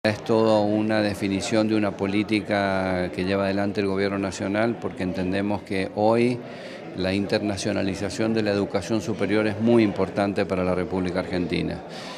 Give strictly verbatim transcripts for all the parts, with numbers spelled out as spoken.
Es toda una definición de una política que lleva adelante el Gobierno Nacional, porque entendemos que hoy la internacionalización de la educación superior es muy importante para la República Argentina.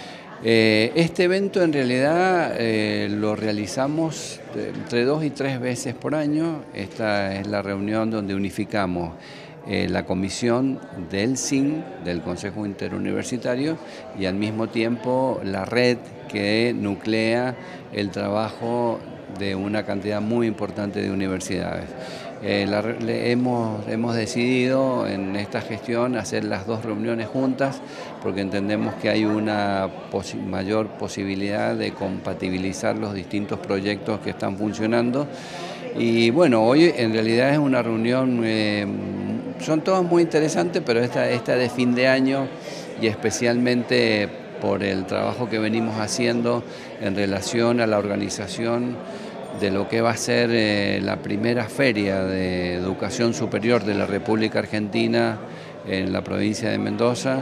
Eh, este evento en realidad eh, lo realizamos entre dos y tres veces por año. Esta es la reunión donde unificamos eh, la comisión del S I N, del Consejo Interuniversitario, y al mismo tiempo la red que nuclea el trabajo de una cantidad muy importante de universidades. Eh, la, le, hemos, hemos decidido en esta gestión hacer las dos reuniones juntas porque entendemos que hay una posi mayor posibilidad de compatibilizar los distintos proyectos que están funcionando. Y bueno, hoy en realidad es una reunión, eh, son todas muy interesantes, pero esta, esta de fin de año y especialmente por el trabajo que venimos haciendo en relación a la organización de lo que va a ser eh, la primera feria de educación superior de la República Argentina en la provincia de Mendoza.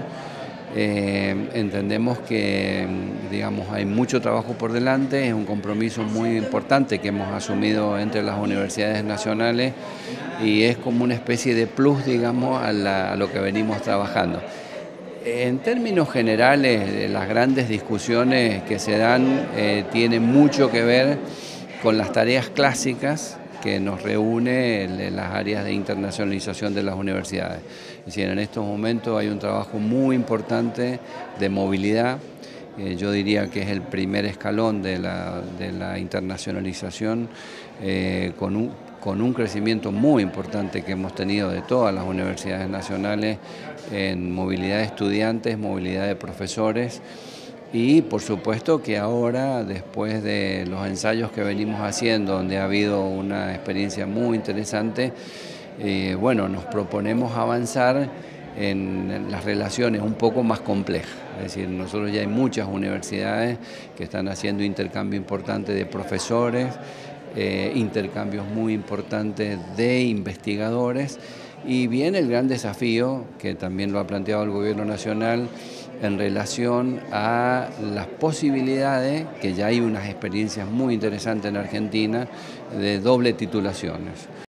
Eh, entendemos que digamos, hay mucho trabajo por delante, es un compromiso muy importante que hemos asumido entre las universidades nacionales y es como una especie de plus, digamos, a, la, a lo que venimos trabajando. En términos generales, las grandes discusiones que se dan eh, tienen mucho que ver con las tareas clásicas que nos reúne en las áreas de internacionalización de las universidades. Es decir, en estos momentos hay un trabajo muy importante de movilidad. Eh, yo diría que es el primer escalón de la, de la internacionalización eh, con un con un crecimiento muy importante que hemos tenido de todas las universidades nacionales en movilidad de estudiantes, movilidad de profesores y por supuesto que ahora, después de los ensayos que venimos haciendo, donde ha habido una experiencia muy interesante, eh, bueno, nos proponemos avanzar en las relaciones un poco más complejas. Es decir, nosotros ya hay muchas universidades que están haciendo intercambio importante de profesores, Eh, intercambios muy importantes de investigadores y viene el gran desafío, que también lo ha planteado el Gobierno Nacional, en relación a las posibilidades, que ya hay unas experiencias muy interesantes en Argentina, de doble titulaciones.